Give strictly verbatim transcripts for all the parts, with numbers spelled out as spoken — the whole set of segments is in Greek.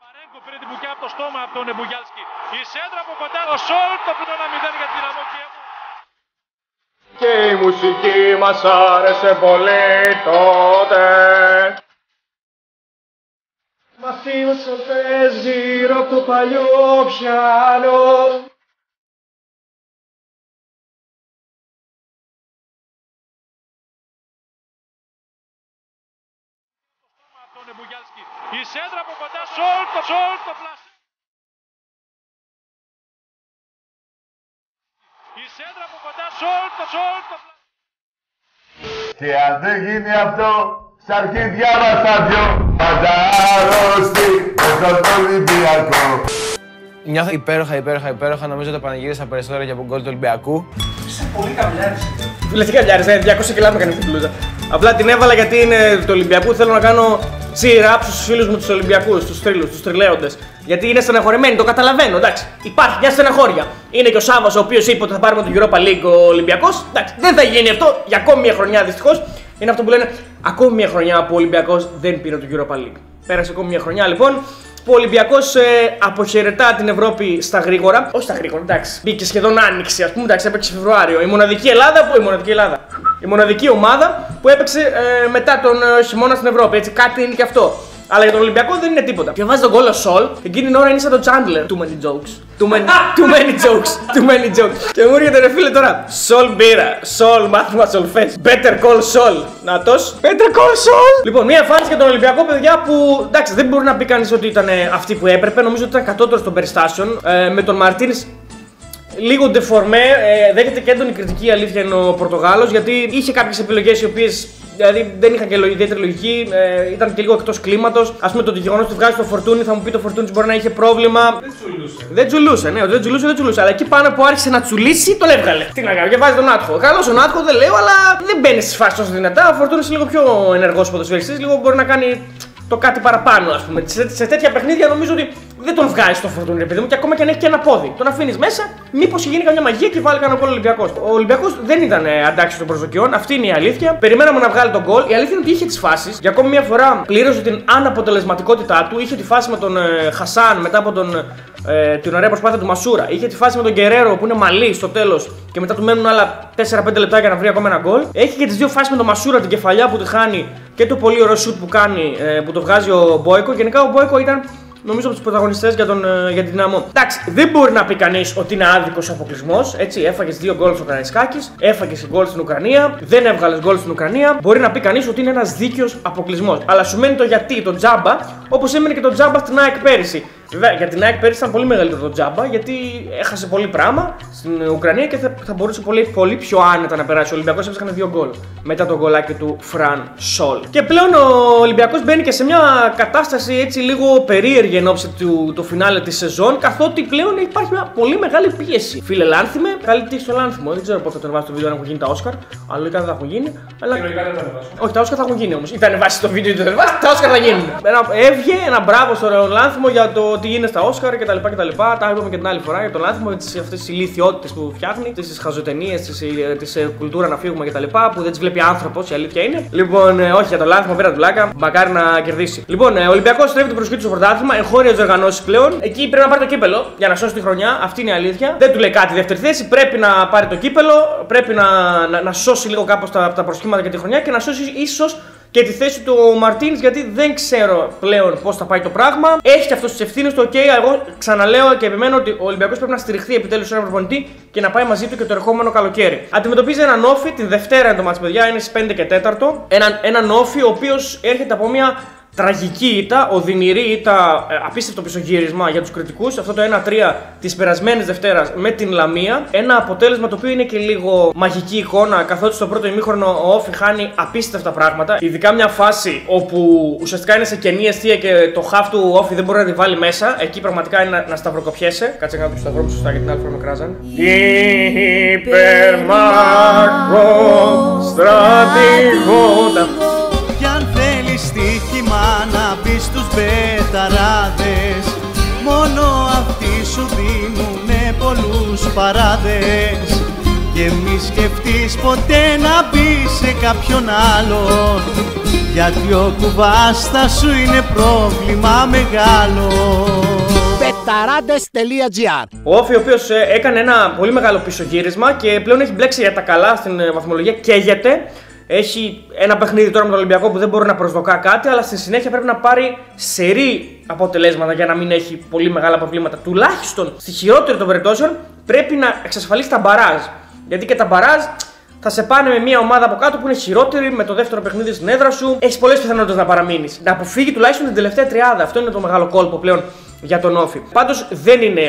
Μαρέγκο πήρε την μπουκιά από το στόμα από τον Μπουγιάλσκι. Η σέντρα από κοντά, ο Σολ, το πλήρω ένα μηδέν για τη Δυναμό Κιέβου. Και η μουσική μας άρεσε πολύ τότε. Μαθήμος σολφές γύρω από το παλιό πιάνο. Η σέντρα από κοντά, Σολ, το Σολ, το πλάσι. Η σέντρα από κοντά, Σολ, το Σολ, το πλάσι. Και αν δεν γίνει αυτό, στα αρχίδια μας τα δυο, πάντα άρρωστοι με τον Ολυμπιακό. Νιώθω υπέροχα, υπέροχα, υπέροχα. Νομίζω ότι πανηγύρισα περισσότερο για τον γκολ του Ολυμπιακού. Είσαι πολύ καμιλιάρης. Φίλε, τι καμιλιάρης, διακόσια κιλά με έκανε αυτή την πλούζα. Απλά την έβαλα γιατί είναι του Ολυμπιακού. Θέλω να κάνω cheer-up στους φίλους μου τους Ολυμπιακούς, τους θρύλους, τους τριλέοντες. Γιατί είναι στεναχωρημένοι, το καταλαβαίνω, εντάξει. Υπάρχει μια στεναχώρια. Είναι και ο Σάββας ο οποίος είπε ότι θα πάρουμε τον Europa League ο Ολυμπιακός. Εντάξει, δεν θα γίνει αυτό για ακόμη μια χρονιά δυστυχώς. Είναι αυτό που λένε ακόμη μια χρονιά που ο Ολυμπιακός δεν πήρε τον Europa League. Πέρασε ακόμη μια χρονιά λοιπόν. Που ο Ολυμπιακός ε, αποχαιρετά την Ευρώπη στα γρήγορα. Όχι στα γρήγορα, εντάξει. Μπήκε σχεδόν άνοιξη, ας πούμε, εντάξει, έπαιξε Φεβρουάριο. Η μοναδική Ελλάδα που. Η μοναδική Ελλάδα. Η μοναδική ομάδα που έπαιξε ε, μετά τον ε, χειμώνα στην Ευρώπη. Έτσι, κάτι είναι και αυτό. Αλλά για τον Ολυμπιακό δεν είναι τίποτα. Και βάζει τον γκολ ο Σολ, εκείνη την ώρα είναι σαν τον Chandler. Too many jokes. Too many, too many jokes. Too many jokes. Και μου έρχεται ρε φίλε τώρα. Σολ μπύρα. Σολ μάθημα σολφές. Better call Sol. Νάτος. Better call Sol. Λοιπόν, μια εμφάνιση για τον Ολυμπιακό, παιδιά, που εντάξει, δεν μπορεί να πει κανείς ότι ήταν αυτή που έπρεπε. Νομίζω ότι ήταν κατώτερος των περιστάσεων. Ε, με τον Μαρτίνες. Λίγο ντεφορμέ, ε, δέχεται και έντονη κριτική, η αλήθεια είναι ο Πορτογάλος, γιατί είχε κάποιες επιλογές οι οποίες δηλαδή δεν είχαν και ιδιαίτερη λογική, ε, ήταν και λίγο εκτός κλίματος. Ας πούμε το γεγονός ότι βγάζει το Φορτούνι, θα μου πει το Φορτούνι μπορεί να είχε πρόβλημα. Δεν τσουλούσε. Δεν τσουλούσε, ναι, δεν τσουλούσε, δεν τσουλούσε. Αλλά εκεί πάνω που άρχισε να τσουλήσει, τον έβγαλε. Τι να κάνει, και βάζει τον Άτχο. Καλός ο Άτχο, δεν λέω, αλλά δεν μπαίνει στις φάσεις τόσο δυνατά. Ο Φορτούνι είναι λίγο πιο ενεργός ποδοσφαιριστής, λίγο μπορεί να κάνει το κάτι παραπάνω, ας πούμε. Σε, σε τέτοια παιχνίδια νομίζω ότι δεν τον βγάζει το Φορτούνι, ρε παιδί μου, και ακόμα και αν έχει και ένα πόδι. Τον αφήνει μέσα, μήπως γίνει καμιά μαγεία και βάλει κανένα γκολ ο Ολυμπιακός. Ο Ολυμπιακός δεν ήταν αντάξει των προσδοκιών, αυτή είναι η αλήθεια. Περιμέναμε να βγάλει τον γκολ. Η αλήθεια είναι ότι είχε τις φάσεις. Για ακόμη μια φορά πλήρωσε την αναποτελεσματικότητά του. Είχε τη φάση με τον ε, Χασάν μετά από τον, ε, την ωραία προσπάθεια του Μασούρα. Είχε τη φάση με τον Γκερέρο που είναι μαλλί στο τέλος και μετά του μένουν άλλα τέσσερα πέντε λεπτά για να βρει ακόμα ένα γκολ. Έχει και τις δύο φάσεις με τον Μασούρα, την κεφαλιά που τη χάνει και το πολύ ωραίο σουτ που κάνει ε, που το βγάζει ο Μπόικο. Γενικά ο Μπόικο ήταν νομίζω από τους πρωταγωνιστές για, τον, για την Δυναμό. Εντάξει, δεν μπορεί να πει κανείς ότι είναι άδικος ο αποκλεισμός. Έτσι, έφαγες δύο γκολ στο Καραϊσκάκης, έφαγες γκολ στην Ουκρανία, δεν έβγαλες γκολ στην Ουκρανία. Μπορεί να πει κανείς ότι είναι ένας δίκαιος αποκλεισμός. Αλλά σου μένει το γιατί, το τζάμπα, όπως έμεινε και το τζάμπα στην ΑΕΚ πέρυσι. Βέβαια, για την ΑΕΚ πέρυσι ήταν πολύ μεγαλύτερο το τζάμπα, γιατί έχασε πολύ πράγμα στην Ουκρανία και θα, θα μπορούσε πολύ, πολύ πιο άνετα να περάσει. Ο Ολυμπιακός έβρισκαν δύο γκολ μετά το γκολάκι του Φραν Σολ. Και πλέον ο Ολυμπιακός μπαίνει και σε μια κατάσταση έτσι λίγο περίεργη εν ώψη του το φινάλε της σεζόν, καθότι πλέον υπάρχει μια πολύ μεγάλη πίεση. Φίλε, Λάνθιμε, καλή τύχη στο Λάνθιμο. Δεν ξέρω πότε θα το ανεβάσει το βίντεο αν έχουν γίνει τα Όσκαρ. Αλλά λογικά δεν θα έχουν γίνει. Αλλά... Όχι, τα Όσκαρ θα έχουν γίνει όμως. Ή θα ανεβάσει το βίντεο ή δεν θα ανεβάσει, τα Όσκαρ θα γίνουν. Έβγε ένα μπράβο στο Λάνθιμο για το τι είναι στα Όσκαρ κτλ. Τα είπαμε και την άλλη φορά για τον Λάνθιμο, για αυτές τις ηλίθιότητες που φτιάχνει, τις χαζοτενίες, της κουλτούρα να φύγουμε κτλ. Που δεν τις βλέπει άνθρωπος, η αλήθεια είναι. Λοιπόν, όχι για τον Λάνθιμο, πέρα του πλάκα, μακάρι να κερδίσει. Λοιπόν, ο Ολυμπιακός στρέφει την προσοχή του στο πρωτάθλημα, εγχώριες διοργανώσεις πλέον. Εκεί πρέπει να πάρει το κύπελο για να σώσει τη χρονιά, αυτή είναι η αλήθεια. Δεν του λέει κάτι δεύτερη θέση, πρέπει να πάρει το κύπελο, πρέπει να, να, να σώσει λίγο κάπως τα, τα προσχήματα για τη χρονιά και να σώσει ίσως και τη θέση του Μαρτίνς, γιατί δεν ξέρω πλέον πώς θα πάει το πράγμα. Έχει και αυτό τις ευθύνες του, ok, εγώ ξαναλέω και επιμένω ότι ο Ολυμπιακός πρέπει να στηριχθεί επιτέλους σε έναν προπονητή και να πάει μαζί του και το ερχόμενο καλοκαίρι. Αντιμετωπίζει έναν Όφι, την Δευτέρα είναι το μάτς, παιδιά, είναι στις πέντε και τέταρτο. Έναν, έναν Όφι ο οποίος έρχεται από μια τραγική ήττα, οδυνηρή ήττα, ε, απίστευτο πισωγύρισμα για τους κριτικούς. Αυτό το ένα τρία της περασμένης Δευτέρας με την Λαμία. Ένα αποτέλεσμα το οποίο είναι και λίγο μαγική εικόνα, καθότι στο πρώτο ημίχρονο ο Όφι χάνει απίστευτα πράγματα. Ειδικά μια φάση όπου ουσιαστικά είναι σε κενή αιστεία και το χαφ του Όφι δεν μπορεί να τη βάλει μέσα. Εκεί πραγματικά είναι να, να σταυροκοπιέσαι. Κάτσε να το σταυρό μου σωστά γιατί την άλλη φορά με κράζαν. Υπερμακρό στρατηγότα. Στοίχημα να μπει στους μπεταράδες, μόνο αυτοί σου δίνουνε πολλούς παράδες. και μη σκεφτείς ποτέ να μπεις σε κάποιον άλλον, γιατί ο κουβάς θα σου είναι πρόβλημα μεγάλο. πεταράντες τελεία τζι άρ. Ο Όφη, ο οποίος έκανε ένα πολύ μεγάλο πισωγύρισμα και πλέον έχει μπλέξει για τα καλά στην βαθμολογία, καίγεται. Έχει ένα παιχνίδι τώρα με τον Ολυμπιακό που δεν μπορεί να προσδοκά κάτι, αλλά στη συνέχεια πρέπει να πάρει σερί αποτελέσματα για να μην έχει πολύ μεγάλα προβλήματα. Τουλάχιστον στη χειρότερη των περιπτώσεων πρέπει να εξασφαλίσει τα μπαράζ. Γιατί και τα μπαράζ θα σε πάνε με μια ομάδα από κάτω που είναι χειρότερη, με το δεύτερο παιχνίδι στην έδρα σου. Έχει πολλές πιθανότητες να παραμείνεις. Να αποφύγει τουλάχιστον την τελευταία τριάδα. Αυτό είναι το μεγάλο κόλπο πλέον για τον Όφη. Πάντως δεν είναι.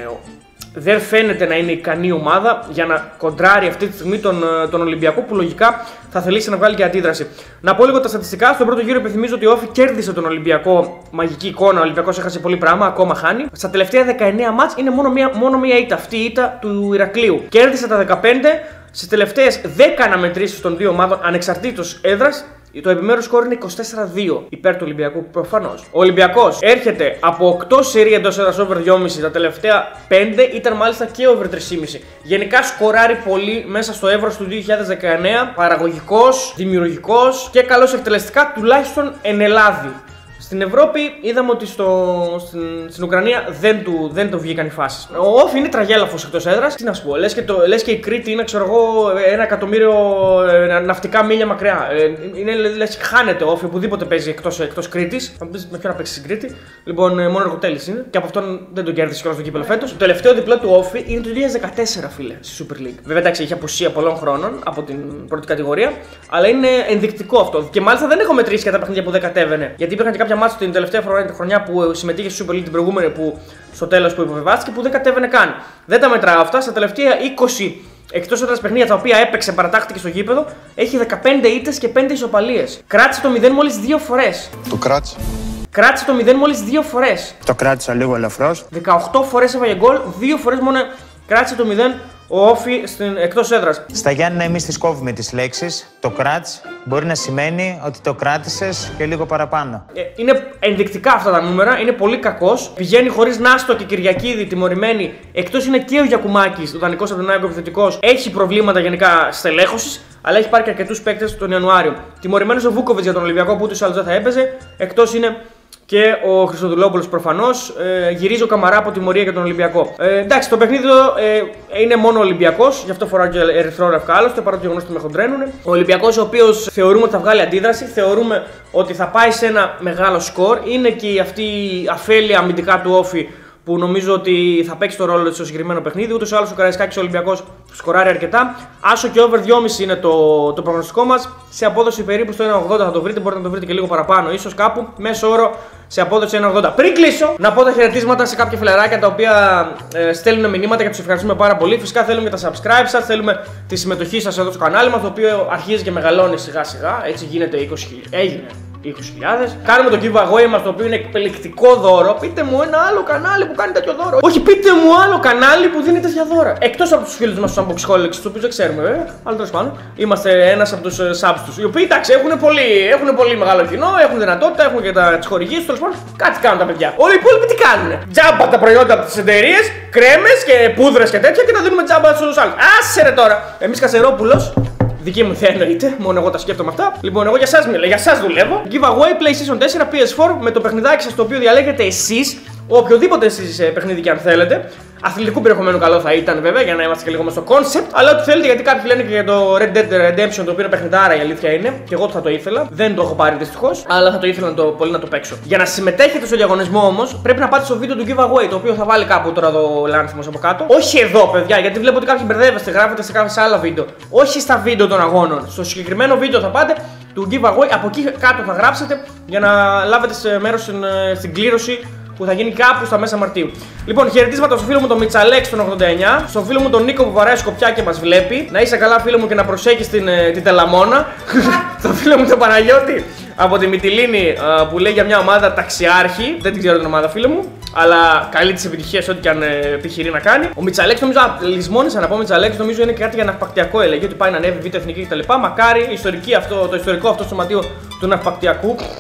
Δεν φαίνεται να είναι ικανή ομάδα για να κοντράρει αυτή τη στιγμή τον, τον Ολυμπιακό, που λογικά θα θελήσει να βγάλει και αντίδραση. Να πω λίγο τα στατιστικά. Στον πρώτο γύρο υπενθυμίζω ότι ο Όφη κέρδισε τον Ολυμπιακό. Μαγική εικόνα. Ο Ολυμπιακός έχασε πολύ πράγμα, ακόμα χάνει. Στα τελευταία δεκαεννέα μάτς είναι μόνο μία, μόνο μία ήττα. Αυτή η ήττα του Ηρακλείου. Κέρδισε τα δεκαπέντε. Στις τελευταίες δέκα αναμετρήσεις των δύο ομάδων ανεξαρτήτως έδρας. Το επιμέρους σκορ είναι είκοσι τέσσερα δύο υπέρ του Ολυμπιακού, προφανώς. Ο Ολυμπιακός έρχεται από οκτώ σερί εντός έδρας over δυόμισι, τα τελευταία πέντε ήταν μάλιστα και over τρία κόμμα πέντε. Γενικά σκοράρει πολύ μέσα στο Εύρος του δύο χιλιάδες δεκαεννέα, παραγωγικός, δημιουργικός και καλός εκτελεστικά, τουλάχιστον εν Ελλάδη. Στην Ευρώπη είδαμε ότι στο, στην, στην Ουκρανία δεν του, δεν του βγήκαν οι φάσεις. Ο Όφη είναι τραγέλαφος εκτός έδρας. Τι να σου πω, λες και, το, λες και η Κρήτη είναι, ξέρω εγώ, ένα εκατομμύριο ε, ναυτικά μίλια μακριά. Ε, είναι, λες και χάνεται ο Όφη οπουδήποτε παίζει εκτός, εκτός Κρήτης. Θα μου πεις με ποιον να παίξει στην Κρήτη. Λοιπόν, ε, μόνο Εργοτέλης είναι και από αυτόν δεν τον κέρδισε κιόλας το κύπελλο φέτος. Το τελευταίο διπλό του Όφη είναι το δύο χιλιάδες δεκατέσσερα, φίλε, στη Super League. Βέβαια, εντάξει, είχε απουσία πολλών χρόνων από την πρώτη κατηγορία, αλλά είναι ενδεικτικό αυτό. Και μάλιστα δεν έχω μετρήσει και τα παιχνίδια που δεν κατέβαινε. Γιατί υπήρχαν και κάποια μάτια την τελευταία χρονιά που συμμετείχε στη Super League, την προηγούμενη που στο τέλος που υποβεβάστηκε, που δεν κατέβαινε καν. Δεν τα μετράω αυτά. Στα τελευταία είκοσι εκτός έδρας παιχνίδια τα οποία έπαιξε, παρατάχθηκε στο γήπεδο, έχει δεκαπέντε ήττες και πέντε ισοπαλίες. Κράτησε το μηδέν μόλις δύο φορές. Το κράτησε. Κράτησε το μηδέν μόλις δύο φορές. Το κράτησα λίγο ελαφρώς. δεκαοκτώ φορές έβαγε γκολ, δύο φορές μόνο κράτησε το μηδέν ο Όφη στην εκτός έδρας. Στα Γιάννηνα εμείς τις κόβουμε τις λέξεις. Το κράτς μπορεί να σημαίνει ότι το κράτησες και λίγο παραπάνω. Ε, είναι ενδεικτικά αυτά τα νούμερα, είναι πολύ κακός. Πηγαίνει χωρίς Νάστο και Κυριακίδη τιμωρημένοι. Εκτός είναι και ο Γιακουμάκης, ο δανεικός από τον Άγκο επιθετικός. Έχει προβλήματα γενικά στελέχωσης, αλλά έχει πάρει και αρκετούς παίκτες τον Ιανουάριο. Τιμωρημένος ο Βούκοβιτς για τον Ολυμπιακό που ούτως ή άλλως δεν θα έπαιζε. Εκτός είναι και ο Χριστοδουλόπουλος προφανώς. Ε, γυρίζει ο Καμαρά από τιμωρία για τον Ολυμπιακό. Ε, εντάξει, το παιχνίδι εδώ ε, είναι μόνο Ολυμπιακός, γι' αυτό φοράω και ερυθρό ρευκά άλλωστε, παρά το γεγονός ότι με χοντρένουν. Ο Ολυμπιακός, ο οποίος θεωρούμε ότι θα βγάλει αντίδραση, θεωρούμε ότι θα πάει σε ένα μεγάλο σκορ. Είναι και αυτή η αφέλεια αμυντικά του Όφη που νομίζω ότι θα παίξει το ρόλο της στο συγκεκριμένο παιχνίδι. Ούτως ή άλλως ο Καραϊσκάκης ο Ολυμπιακός σκοράρει αρκετά. Άσο και over δυόμισι είναι το, το προγνωστικό μας. Σε απόδοση περίπου στο ένα ογδόντα θα το βρείτε, μπορείτε να το βρείτε και λίγο παραπάνω. Ίσως κάπου μέσο όρο σε απόδοση ένα ογδόντα. Πριν κλείσω, να πω τα χαιρετίσματα σε κάποια φιλαράκια τα οποία ε, στέλνουν μηνύματα και τους ευχαριστούμε πάρα πολύ. Φυσικά θέλουμε και τα subscribe σας, θέλουμε τη συμμετοχή σας εδώ στο κανάλι μας, το οποίο αρχίζει και μεγαλώνει σιγά σιγά. Έτσι γίνεται είκοσι χιλιάδες. Έγινε. είκοσι χιλιάδες. Κάνουμε το giveaway μας, το οποίο είναι εκπληκτικό δώρο. Πείτε μου ένα άλλο κανάλι που κάνει τέτοιο δώρο. Όχι, πείτε μου άλλο κανάλι που δίνει τέτοια δώρα. Εκτός από τους φίλους μας στους unboxholics, τους οποίους δεν ξέρουμε βέβαια, αλλά τέλος πάντων, είμαστε ένας από τους uh, subs τους. Οι οποίοι εντάξει έχουν πολύ, έχουν πολύ μεγάλο κοινό, έχουν δυνατότητα, έχουν και τις χορηγίες, τέλος πάντων, κάτι κάνουν τα παιδιά. Όλοι οι υπόλοιποι τι κάνουνε. Τζάμπα τα προϊόντα από τις εταιρείες, κρέμες και πούδρες και τέτοια και τα δίνουμε τζάμπα στους άλλους. Άσε ρε τώρα. Εμείς Κασερόπουλος. Δική μου ιδέα εννοείται, μόνο εγώ τα σκέφτομαι αυτά. Λοιπόν, εγώ για σας μιλάω, για σας δουλεύω. Giveaway PlayStation τέσσερα, πι ες φορ με το παιχνιδάκι σας το οποίο διαλέγετε εσείς, οποιοδήποτε εσείς παιχνίδι και αν θέλετε. Αθλητικού περιεχομένου καλό θα ήταν βέβαια για να είμαστε και λίγο μες στο concept. Αλλά ό,τι θέλετε, γιατί κάποιοι λένε και για το Red Dead Redemption το οποίο είναι παιχνιδάρα, η αλήθεια είναι. Και εγώ θα το ήθελα. Δεν το έχω πάρει δυστυχώς, αλλά θα το ήθελα να το, πολύ να το παίξω. Για να συμμετέχετε στο διαγωνισμό όμως, πρέπει να πάτε στο βίντεο του giveaway, το οποίο θα βάλει κάπου τώρα εδώ Λάνθιμος από κάτω. Όχι εδώ, παιδιά, γιατί βλέπω ότι κάποιοι μπερδεύεστε, γράφετε σε κάθε άλλα βίντεο. Όχι στα βίντεο των αγώνων. Στο συγκεκριμένο βίντεο θα πάτε του giveaway, από εκεί κάτω θα γράψετε για να λάβετε μέρος στην, στην κλήρωση που θα γίνει κάπου στα μέσα Μαρτίου. Λοιπόν, χαιρετίσματα στο φίλο μου τον Μιτσαλέξ τον ογδόντα εννιά, στον φίλο μου τον Νίκο που βαράει σκοπιά και μας βλέπει. Να είσαι καλά, φίλο μου, και να προσέχεις την, την Τελαμόνα. Στον φίλο μου τον Παναγιώτη από τη Μυτιλήνη που λέει για μια ομάδα ταξιάρχη. Δεν την ξέρω την ομάδα, φίλο μου, αλλά καλή της επιτυχίας ό,τι και αν επιχειρεί να κάνει. Ο Μιτσαλέξ, νομίζω, λησμόνισα να πω Μιτσαλέξ, νομίζω είναι κάτι για ναυπακτιακό. Έλεγε ότι πάει να ανέβει β' εθνική κτλ. Μακάρι ιστορική αυτό, το ιστορικό αυτό σωματείο του ναυπακτιακού.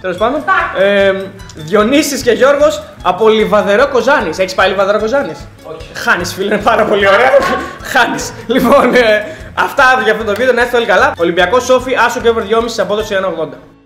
Τέλος πάντων. Ε, Διονύσης και Γιώργος από Λιβαδερό Κοζάνης. Έχεις πάει Λιβαδερό Κοζάνης? Όχι. Χάνεις φίλε, είναι πάρα πολύ ωραία. Χάνεις. Λοιπόν, ε, αυτά για αυτό το βίντεο. Να είστε όλοι καλά. Ολυμπιακός Σόφι, άσο και over δυόμισι, απόδοση ένα ογδόντα.